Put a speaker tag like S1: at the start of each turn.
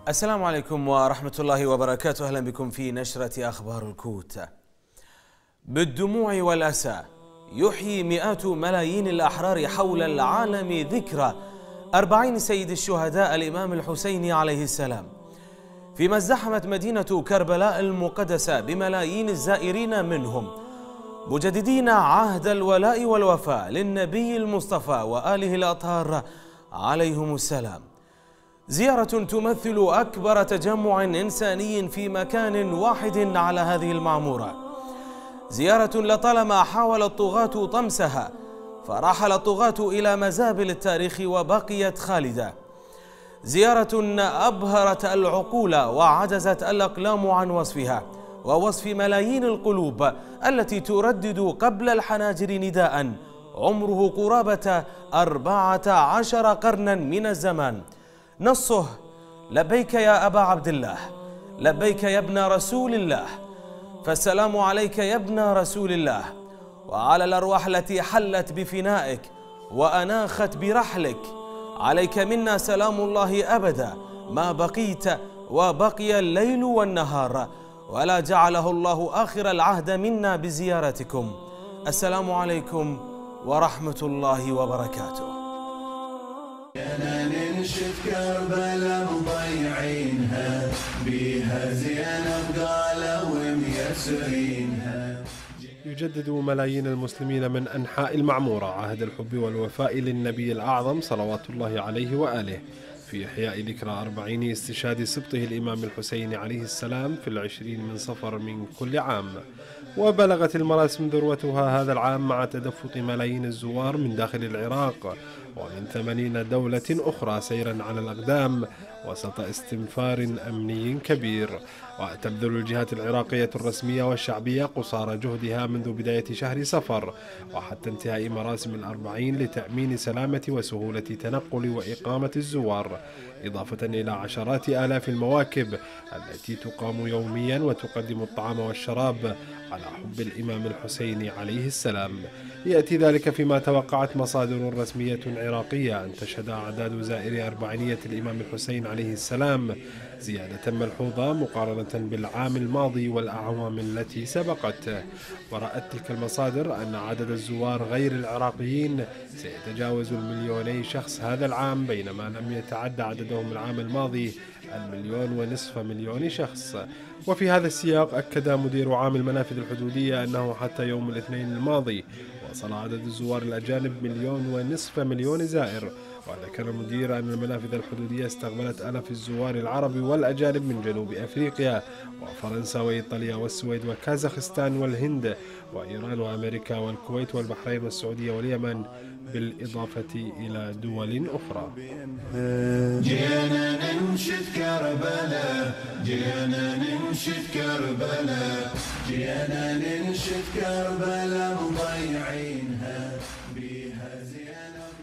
S1: السلام عليكم ورحمة الله وبركاته. أهلا بكم في نشرة أخبار الكوت. بالدموع والأسى يحيي مئات ملايين الأحرار حول العالم ذكرى 40 سيد الشهداء الإمام الحسين عليه السلام، فيما ازدحمت مدينة كربلاء المقدسة بملايين الزائرين منهم مجددين عهد الولاء والوفاء للنبي المصطفى وآله الأطهار عليهم السلام. زيارة تمثل أكبر تجمع إنساني في مكان واحد على هذه المعمورة، زيارة لطالما حاول الطغاة طمسها فرحل الطغاة إلى مزابل التاريخ وبقيت خالدة، زيارة أبهرت العقول وعجزت الأقلام عن وصفها ووصف ملايين القلوب التي تردد قبل الحناجر نداء عمره قرابة 14 قرنا من الزمان، نصه: لبيك يا أبا عبد الله، لبيك يا ابن رسول الله، فالسلام عليك يا ابن رسول الله، وعلى الأرواح التي حلت بفنائك وأناخت برحلك، عليك منا سلام الله أبدا ما بقيت وبقي الليل والنهار، ولا جعله الله آخر العهد منا بزيارتكم. السلام عليكم ورحمة الله وبركاته.
S2: أنا ننشد كربلاء مضيعينها بيها زينب قالوا ميسرينها.
S3: يجدد ملايين المسلمين من أنحاء المعمورة عهد الحب والوفاء للنبي الأعظم صلوات الله عليه وآله في إحياء ذكرى 40 استشهاد سبطه الإمام الحسين عليه السلام في 20 من صفر من كل عام. وبلغت المراسم ذروتها هذا العام مع تدفق ملايين الزوار من داخل العراق ومن 80 دولة أخرى سيرا على الأقدام وسط استنفار أمني كبير. وتبذل الجهات العراقية الرسمية والشعبية قصارى جهدها منذ بداية شهر صفر وحتى انتهاء مراسم 40 لتأمين سلامة وسهولة تنقل وإقامة الزوار، إضافة إلى عشرات آلاف المواكب التي تقام يوميا وتقدم الطعام والشراب على حب الإمام الحسين عليه السلام. يأتي ذلك فيما توقعت مصادر رسمية عراقية أن تشهد أعداد زائري أربعينية الإمام الحسين عليه السلام زيادة ملحوظة مقارنة بالعام الماضي والأعوام التي سبقت. ورأت تلك المصادر أن عدد الزوار غير العراقيين سيتجاوز 2,000,000 شخص هذا العام، بينما لم يتعدى عددهم العام الماضي 1,500,000 شخص. وفي هذا السياق أكد مدير عام المنافذ الحدودية أنه حتى يوم الاثنين الماضي وصل عدد الزوار الأجانب 1,500,000 زائر. وذكر المدير أن المنافذ الحدودية استقبلت آلاف الزوار العرب والأجانب من جنوب أفريقيا وفرنسا وإيطاليا والسويد وكازاخستان والهند وإيران وأمريكا والكويت والبحرين والسعودية واليمن، بالإضافة إلى دول أخرى.
S2: جينا ننشد كربلاء، جينا ننشد كربلاء، جينا ننشد كربلاء مضيعينها بيها زينب